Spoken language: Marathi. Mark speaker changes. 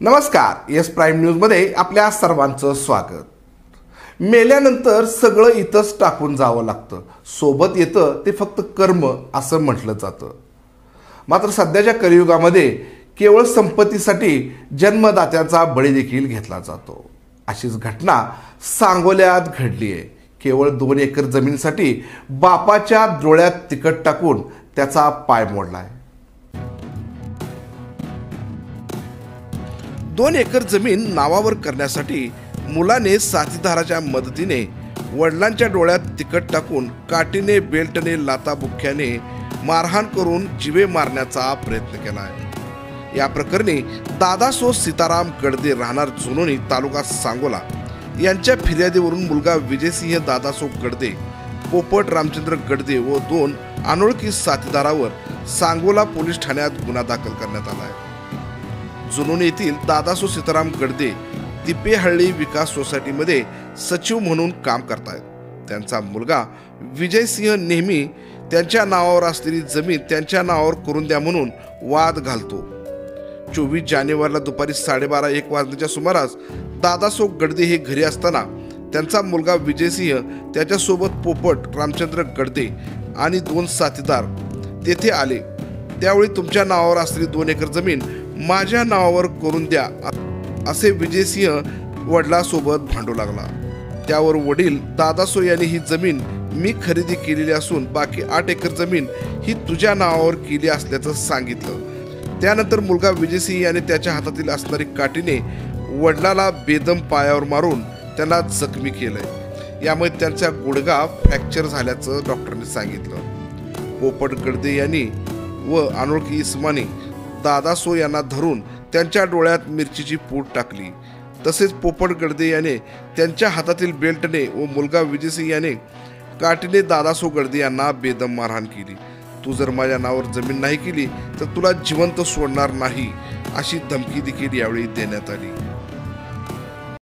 Speaker 1: नमस्कार, एस प्राईम न्यूजमध्ये आपल्या सर्वांचं स्वागत. मेल्यानंतर सगळं इथंच टाकून जावं लागतं, सोबत येतं ते फक्त कर्म असं म्हटलं जातं. मात्र सध्याच्या कलियुगामध्ये केवळ संपत्तीसाठी जन्मदात्याचा बळी देखील घेतला जातो. अशीच घटना सांगोल्यात घडली आहे. केवळ 2 एकर जमिनीसाठी बापाच्या डोळ्यात तिखट टाकून त्याचा पाय मोडलाय. 2 एकर जमीन नावावर करण्यासाठी मुलाने साथीदाराच्या मदतीने वडिलांच्या डोळ्यात तिखट टाकून काठीने, बेल्टने, लाताबुक्क्याने मारहाण करून जीवे मारण्याचा प्रयत्न केला आहे. या प्रकरणी दादासो सीताराम गडदे राहणार जुनोनी तालुका सांगोला यांच्या फिर्यादीवरून मुलगा विजयसिंह दादासो गडदे, पोपट रामचंद्र गडदे व 2 अनोळखी साथीदारावर सांगोला पोलीस ठाण्यात गुन्हा दाखल करण्यात आला आहे. जुनोनी येथील दादासो सीताराम गडदे तिपेहळ्ळी विकास सोसायटीमध्ये सचिव म्हणून काम करतायत. त्यांचा मुलगा विजयसिंह नेहमी त्यांच्या नावावर असलेली जमीन त्यांच्या नावावर करून द्या म्हणून वाद घालतो. 24 जानेवारीला दुपारी 12:30-1 वाजण्याच्या सुमारास दादासो गडदे हे घरी असताना त्यांचा मुलगा विजयसिंह त्याच्यासोबत पोपट रामचंद्र गडदे आणि 2 साथीदार तेथे आले. त्यावेळी तुमच्या नावावर असलेली 2 एकर जमीन माझ्या नावावर करून द्या असे विजयसिंह वडिलांसोबत भांडू लागला. त्यावर वडील दादासो यांनी ही जमीन मी खरेदी केलेली असून बाकी 8 एकर जमीन ही तुझ्या नावावर केली असल्याचं सांगितलं. त्यानंतर मुलगा विजयसिंह याने त्याच्या हातातील असणारी काठीने वडिलाला बेदम पायावर मारून त्यांना जखमी केलंय. यामुळे त्यांचा गुडघा फ्रॅक्चर झाल्याचं डॉक्टरांनी सांगितलं. पोपट गडदे यांनी व अनोळखी इसमानी दादासो यांना धरून त्यांच्या डोळ्यात मिरचीची पूड टाकली. तसेच पोपट गडदे याने त्यांच्या हातातील बेल्टने व मुलगा विजयसिंह याने काठीने दादासो गडदे यांना बेदम मारहाण केली. तू जर माझ्या नावावर जमीन नाही केली तर तुला जिवंत सोडणार नाही अशी धमकी देखील यावेळी देण्यात आली.